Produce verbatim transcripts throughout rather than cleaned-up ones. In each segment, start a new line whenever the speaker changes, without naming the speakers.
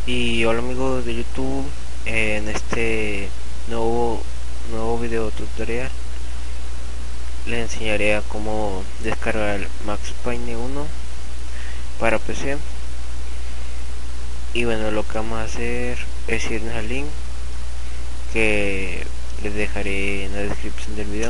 Y hola amigos de YouTube, en este nuevo, nuevo video tutorial les enseñaré a cómo descargar Max Payne uno para P C. Y bueno, lo que vamos a hacer es irnos al link que les dejaré en la descripción del video,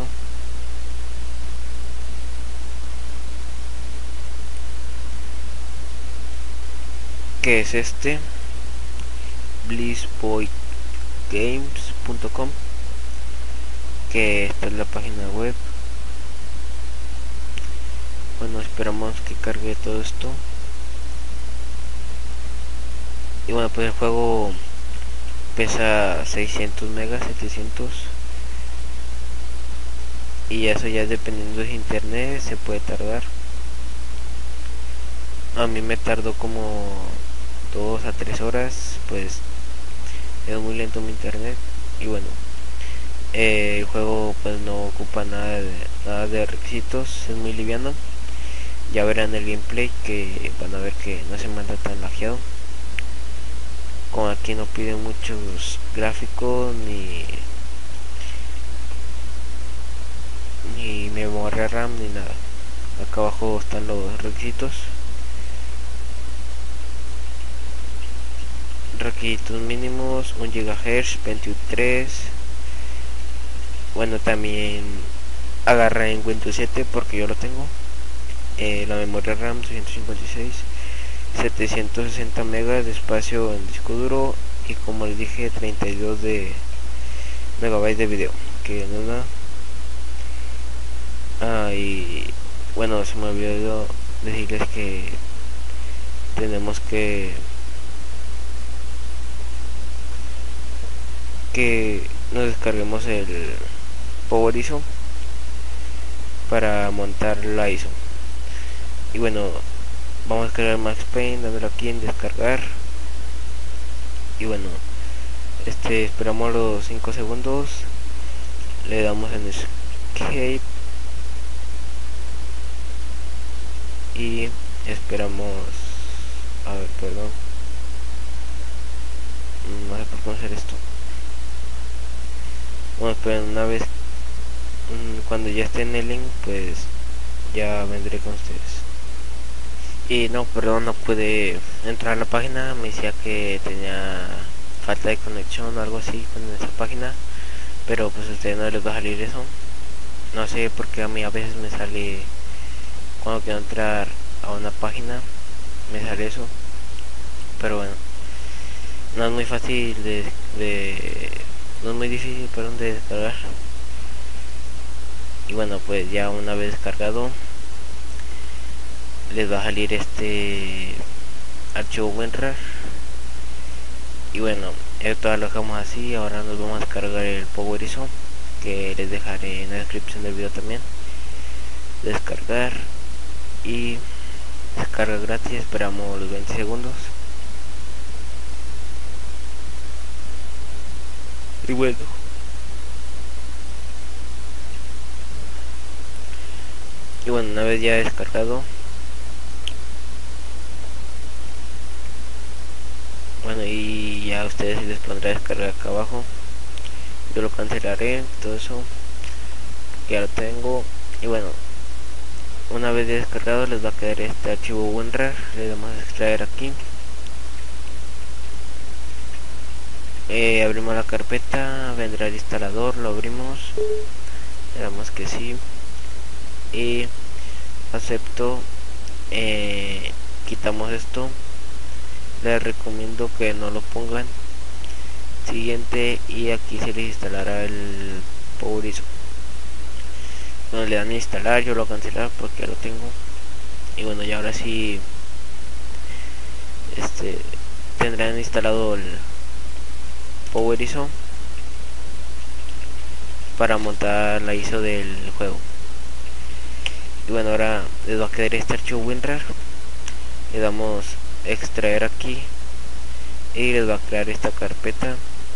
que es este bliss boy games punto com, que esta es la página web. Bueno, esperamos que cargue todo esto. Y bueno, pues el juego pesa seiscientos megas, setecientos, y eso ya dependiendo de internet se puede tardar. A mí me tardó como dos a tres horas, pues es muy lento mi internet. Y bueno, eh, el juego pues no ocupa nada de, nada de requisitos, es muy liviano. Ya verán el gameplay que van a ver que no se manda tan lajeado. Como aquí no pide muchos gráficos ni ni memoria RAM ni nada. Acá abajo están los requisitos. Requisitos mínimos: un gigahertz, veintitrés. Bueno, también agarra en Windows siete porque yo lo tengo. Eh, la memoria RAM doscientos cincuenta y seis, setecientos sesenta megas de espacio en disco duro, y como les dije, treinta y dos de megabytes de video, que no es nada. Ah, y bueno, se me olvidó decirles que tenemos que que nos descarguemos el Power I S O para montar la I S O. Y bueno, vamos a descargar Max Payne, dándole aquí en descargar. Y bueno, este esperamos los cinco segundos, le damos en escape y esperamos. A ver, perdón, no sé por qué hacer esto. Bueno, esperen, una vez cuando ya esté en el link, pues ya vendré con ustedes. Y no, perdón, no pude entrar a la página, me decía que tenía falta de conexión o algo así con esa página, pero pues a ustedes no les va a salir eso. No sé por qué a mí a veces me sale, cuando quiero entrar a una página me sale eso, pero bueno, no es muy fácil de, de no es muy difícil, perdón, de descargar. Y bueno, pues ya una vez descargado les va a salir este archivo WinRAR. Y bueno, esto lo dejamos así. Ahora nos vamos a descargar el Power I S O, que les dejaré en la descripción del video también. Descargar y descarga gratis, esperamos los veinte segundos. Y bueno, y bueno, una vez ya descargado, bueno, y ya a ustedes les pondrá descargar acá abajo. Yo lo cancelaré, todo eso, que ya lo tengo. Y bueno, una vez descargado les va a quedar este archivo WinRAR. Le damos a extraer aquí. Eh, abrimos la carpeta, vendrá el instalador, lo abrimos, le damos que sí y acepto. Eh, quitamos esto, les recomiendo que no lo pongan. Siguiente, y aquí se les instalará el Power I S O. Bueno, le dan a instalar, yo lo voy a cancelar porque ya lo tengo. Y bueno, ya ahora sí este tendrán instalado el Power I S O para montar la I S O del juego. Y bueno, ahora les va a quedar este archivo WinRAR, le damos extraer aquí y les va a crear esta carpeta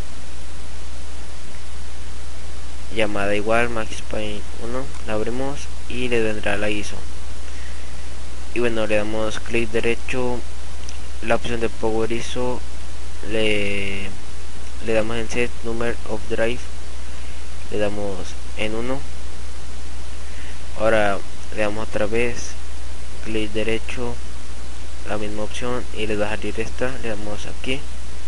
llamada igual Max Payne uno. La abrimos y le vendrá la I S O. Y bueno, le damos clic derecho, la opción de Power I S O, le le damos en set number of drive, le damos en uno. Ahora le damos otra vez clic derecho, la misma opción, y le va a salir esta, le damos aquí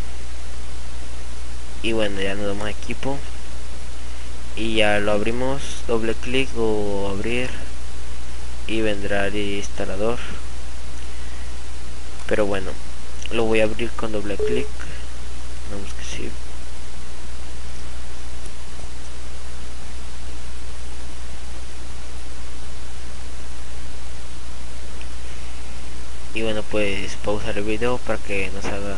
y bueno, ya nos damos a equipo y ya lo abrimos, doble clic o abrir y vendrá el instalador, pero bueno, lo voy a abrir con doble clic, vamos que sí. Y bueno, pues pausar el video para que nos haga...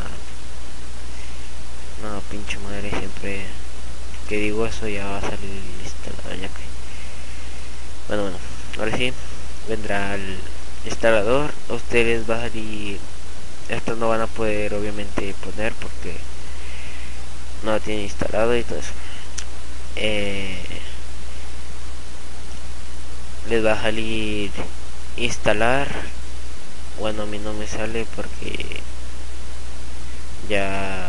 No, pinche madre, siempre que digo eso ya va a salir el instalador, ya que... Bueno, bueno, ahora sí, vendrá el instalador. A ustedes va a salir... Estos no van a poder obviamente poner porque no lo tienen instalado y todo eso. Eh, les va a salir instalar. Bueno, a mí no me sale porque ya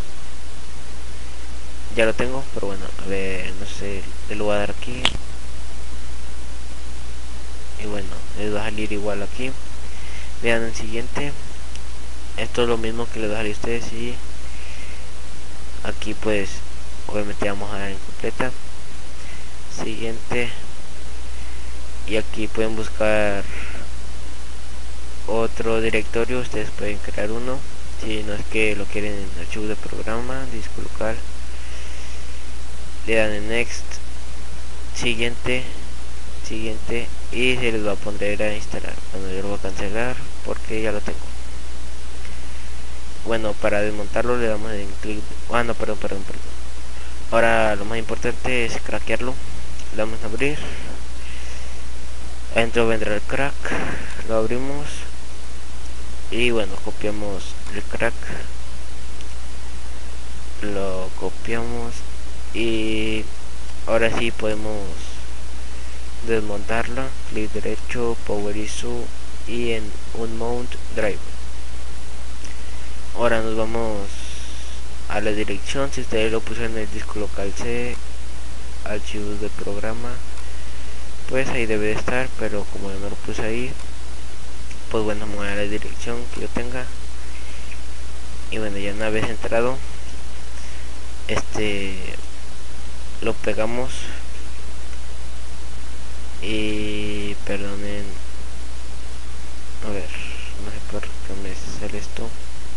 ya lo tengo, pero bueno, a ver, no sé, le lo voy a dar aquí y bueno, les va a salir igual aquí. Vean el siguiente, esto es lo mismo que les va a salir a ustedes y aquí pues obviamente vamos a dar en completa, siguiente, y aquí pueden buscar otro directorio, ustedes pueden crear uno si no es que lo quieren en archivo de programa, disco local, le dan en next, siguiente, siguiente y se les va a poner a instalar. Bueno, yo lo voy a cancelar porque ya lo tengo. Bueno, para desmontarlo le damos en clic, ah no, perdón, perdón, perdón. Ahora lo más importante es craquearlo, le damos a abrir, adentro vendrá el crack, lo abrimos y bueno, copiamos el crack, lo copiamos y ahora sí podemos desmontarla, clic derecho, power I S O y en un mount drive. Ahora nos vamos a la dirección, si ustedes lo pusieron en el disco local C, archivos de programa, pues ahí debe de estar, pero como yo no lo puse ahí, pues bueno, me voy a la dirección que yo tenga y bueno, ya una vez entrado, este lo pegamos y perdonen, a ver, no sé por qué me sale esto.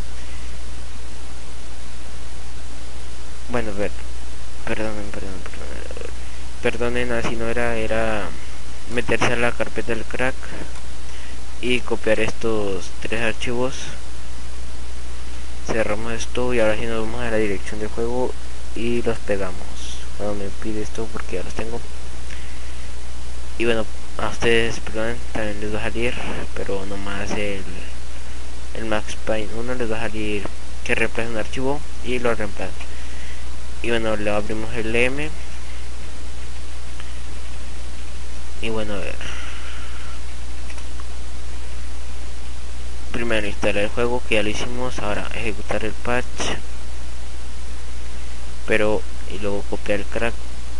Bueno, a ver, perdonen, perdonen, perdonen, perdonen, así no era, era meterse a la carpeta del crack y copiar estos tres archivos. Cerramos esto y ahora sí nos vamos a la dirección del juego y los pegamos. Cuando me pide esto porque ya los tengo. Y bueno, a ustedes, perdón, también les va a salir, pero nomás el, el Max Payne uno les va a salir que reemplaza un archivo y lo reemplaza. Y bueno, le abrimos el M y bueno, a ver, primero instalar el juego que ya lo hicimos, ahora ejecutar el patch, pero y luego copiar el crack,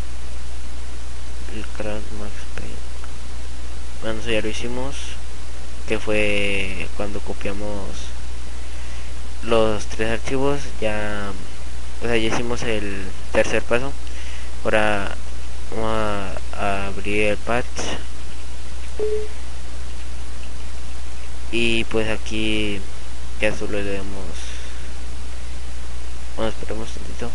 el crack Max Payne. Bueno, eso ya lo hicimos, que fue cuando copiamos los tres archivos, ya, o sea, ya hicimos el tercer paso. Ahora vamos a, a abrir el patch y pues aquí ya solo le damos, bueno, esperemos un tantito,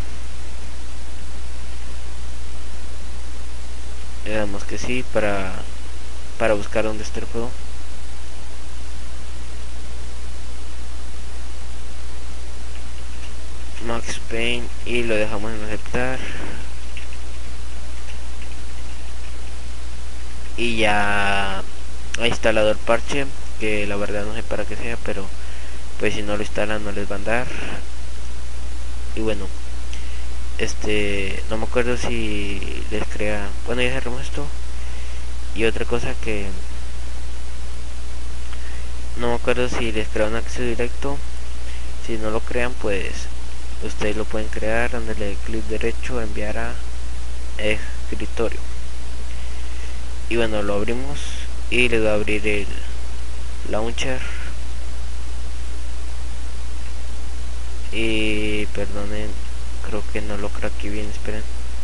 le damos que sí para para buscar dónde está el juego. Max Payne y lo dejamos en aceptar y ya ha instalado el parche, que la verdad no sé para qué sea, pero pues si no lo instalan no les va a andar. Y bueno, este no me acuerdo si les crea, bueno, ya cerramos esto. Y otra cosa que no me acuerdo si les crea un acceso directo, Si no lo crean, pues ustedes lo pueden crear, dándole clic derecho, enviar a escritorio. Y bueno, lo abrimos y le voy a abrir el launcher. Y perdonen, creo que no lo craqué bien, esperen.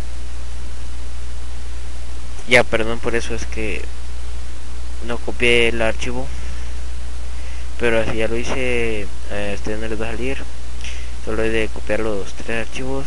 Ya, perdón por eso, es que no copié el archivo. Pero así ya lo hice, a ustedes no les va a salir. Solo he de copiar los tres archivos.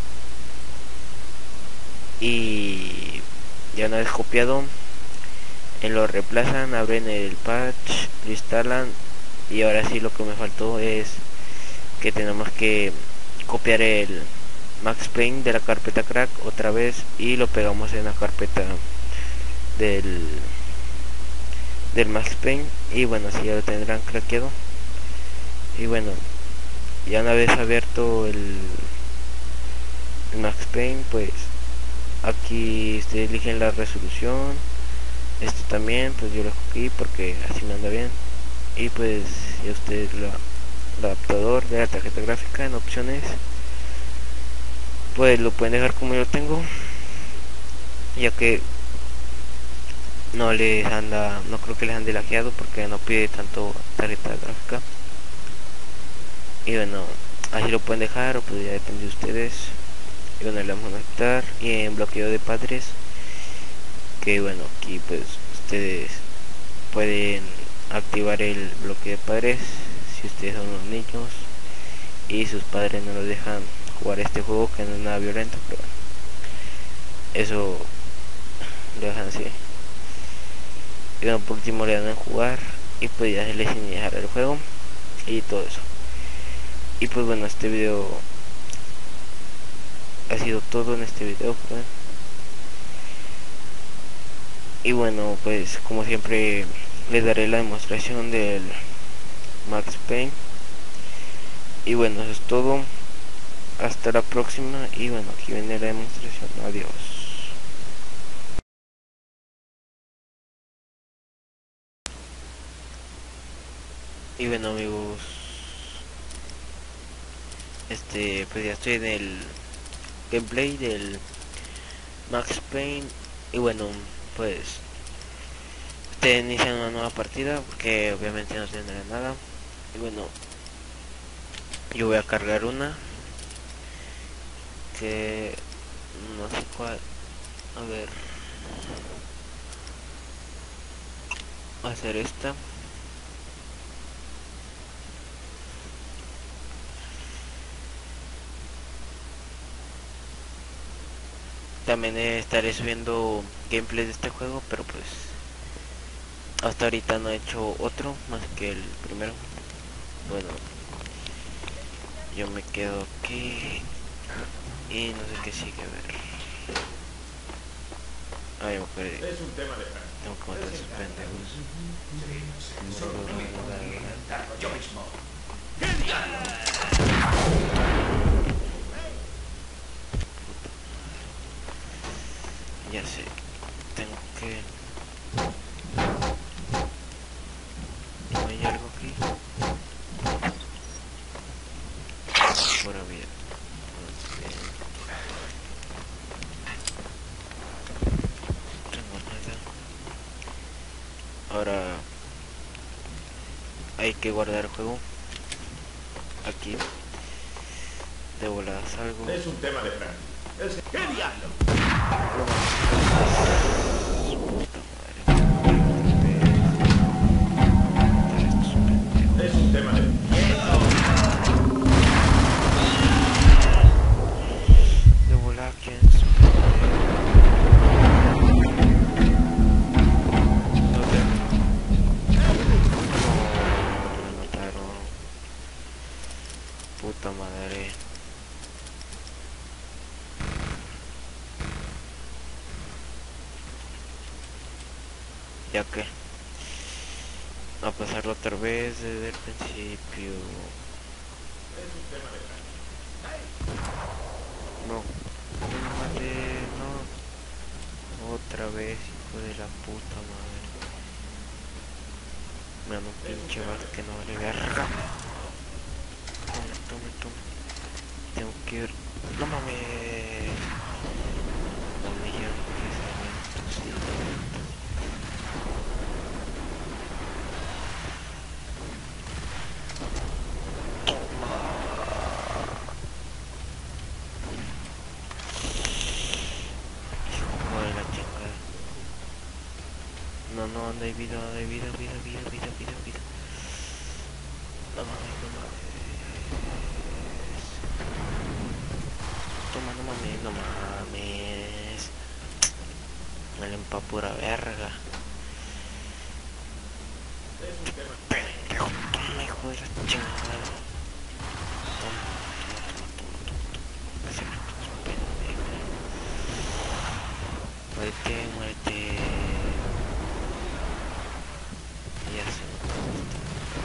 Y ya una vez copiado, lo reemplazan, abren el patch, lo instalan. Y ahora sí, lo que me faltó es que tenemos que copiar el Max Payne de la carpeta crack otra vez y lo pegamos en la carpeta del del Max Payne. Y bueno, así ya lo tendrán craqueado. Y bueno, ya una vez abierto el, el Max Payne, pues aquí ustedes eligen la resolución. Esto también, pues yo lo escogí porque así me anda bien. Y pues ya ustedes la, el adaptador de la tarjeta gráfica en opciones, pues lo pueden dejar como yo lo tengo, ya que no les anda, no creo que les ande lajeado porque no pide tanto tarjeta gráfica. Y bueno, así lo pueden dejar o pues ya depende de ustedes. Y bueno, le vamos a conectar y en bloqueo de padres, que bueno, aquí pues ustedes pueden activar el bloqueo de padres si ustedes son unos niños y sus padres no los dejan jugar este juego, que no es nada violento, pero bueno, eso lo dejan así. Y bueno, por último le dan a jugar y pues ya se les iniciará el juego y todo eso. Y pues bueno, este video ha sido todo en este video, pues. Y bueno, pues como siempre les daré la demostración del Max Payne. Y bueno, eso es todo. Hasta la próxima. Y bueno, aquí viene la demostración. Adiós. Y bueno, amigos, este pues ya estoy en el gameplay del Max Payne. Y bueno, pues ustedes inician una nueva partida porque obviamente no tendrán nada. Y bueno, yo voy a cargar una que no sé cuál. A ver, va a ser esta. También estaré subiendo gameplay de este juego, pero pues hasta ahorita no he hecho otro más que el primero. Bueno, yo me quedo aquí y no sé qué sigue. A ver, ay, me perdí. Es un tema de tengo que matar a esos pendejos. Yo mismo. Ya sé, tengo que... ¿No hay algo aquí? Pura vida. No tengo nada. Ahora hay que guardar el juego. Aquí de volada salgo.
Es un tema de plan. ¿Qué diablo? Es un tema de...
De volada, ¿quién es? No te... No, me mataron. Puta madre. Ya que a pasarlo otra vez desde el principio. No, no me maté, no. Otra vez, hijo de la puta madre. Me dan un pinche bug que no vale verga. quiero. No mames. No me dijeron que se habían tosido. Hijo de la chingada. No, no, anda, hay vida, hay vida, vida, vida, vida, vida, vida. No mames, no mames. Toma, no mames, no mames. Me la empa pura verga. Pendejo, toma, hijo de la chingada. Toma, toma, toma, toma, toma. Se me puso pendejo. Muérete, muérete. Ya se me puso.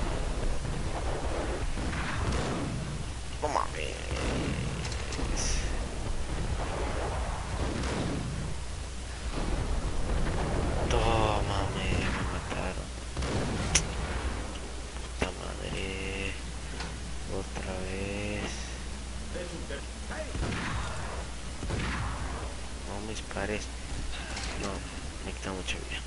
No mames. Tómame, me mataron. Puta madre. Otra vez. No me dispares. No, me quita mucha vida.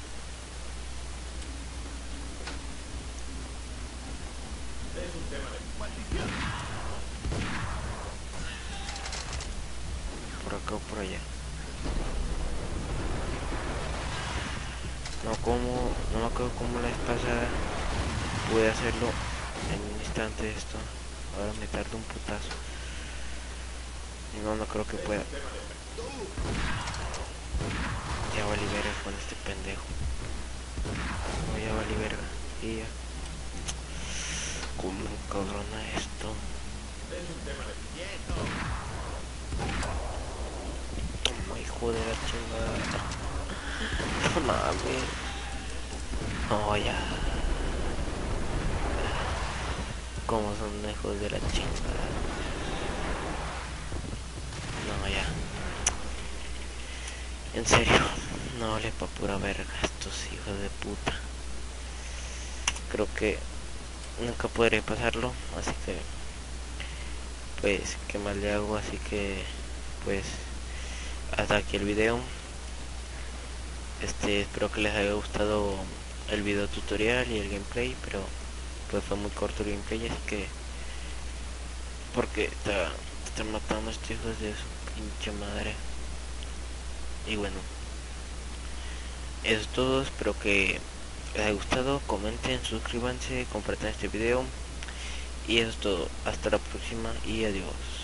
Por acá o por allá. No como, no me acuerdo cómo la vez pasada pude hacerlo en un instante esto. Ahora me tarda un putazo. Y no, no creo que pueda. Ya valí verga con este pendejo. No, ya valí verga. Y ya. ¿Cómo cabrona esto? Toma, hijo de la chingada. No mames. No, ya. Como son hijos de la chingada. No, ya. En serio. No vale pa' pura verga estos hijos de puta. Creo que nunca podré pasarlo. Así que pues qué mal le hago. Así que pues hasta aquí el video. Este, espero que les haya gustado el video tutorial y el gameplay, pero pues fue muy corto el gameplay, así que porque está, están matando a estos hijos de su pinche madre. Y bueno, eso es todo, espero que les haya gustado, comenten, suscríbanse, compartan este video y eso es todo, hasta la próxima y adiós.